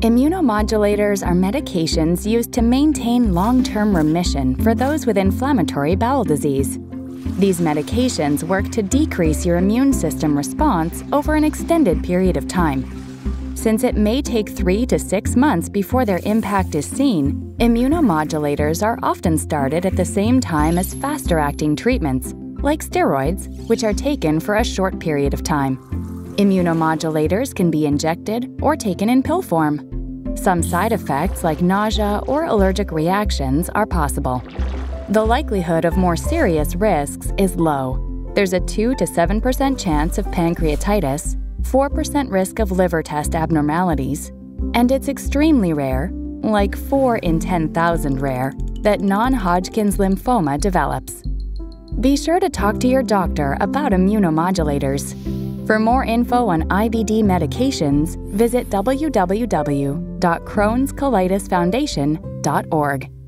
Immunomodulators are medications used to maintain long-term remission for those with inflammatory bowel disease. These medications work to decrease your immune system response over an extended period of time. Since it may take 3 to 6 months before their impact is seen, immunomodulators are often started at the same time as faster-acting treatments, like steroids, which are taken for a short period of time. Immunomodulators can be injected or taken in pill form. Some side effects like nausea or allergic reactions are possible. The likelihood of more serious risks is low. There's a 2 to 7% chance of pancreatitis, 4% risk of liver test abnormalities, and it's extremely rare, like 4 in 10,000 rare, that non-Hodgkin's lymphoma develops. Be sure to talk to your doctor about immunomodulators. For more info on IBD medications, visit www.crohnscolitisfoundation.org.